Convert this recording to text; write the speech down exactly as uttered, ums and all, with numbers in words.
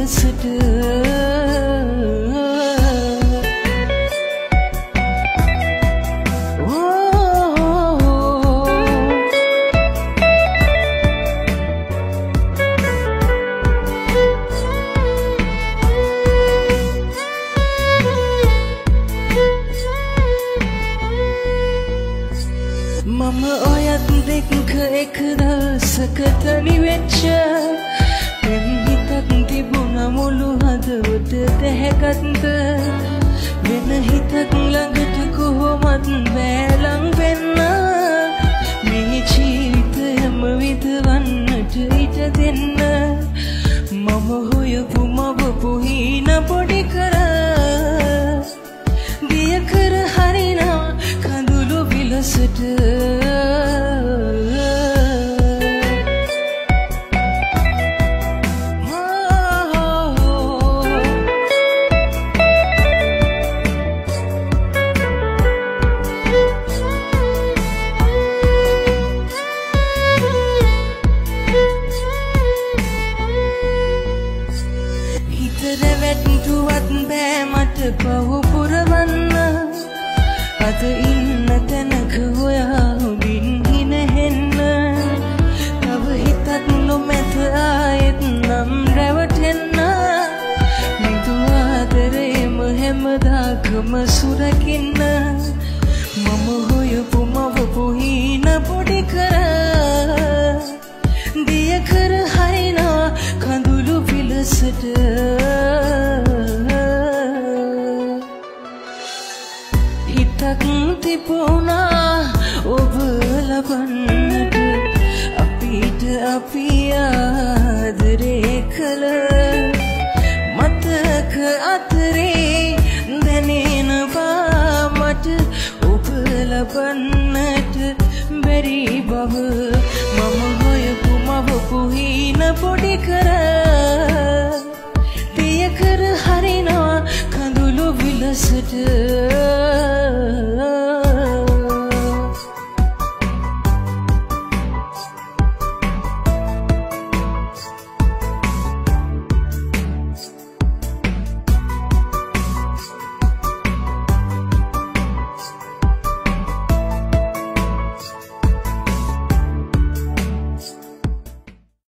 විලසට මම ඔයත් දෙක එක දවසක තනි වෙච්ච වෙන හිතක් තිබුණ මුළු හදවත දැහැගත්ත වෙන හිතක් ළඟට කොහොමත් බෑ ලං වෙන්න මේ ජීවිතයම විඳවන්නට ඉඩ දෙන්න මම හොයපු මවපු හීන පොඩි කර දිය කර හරිනා කඳුළු විලසට රැවැට්ටුවත් බෑ මට පහු පුරවන්න අද ඉන්න තැනක හොයා ඔබින් හිනහෙන්න තව හිතත් නොමැත ආයෙත් නම් රැවටෙන්න මිදු ආදරේම හැමදාකම සුරකින්න මම හොයපු මවපු හීන පොඩි කර දිය කර හරිනා කඳුළු විලසට හිතක් තිබුණා ඔබ ලබන්නට අපිට අපි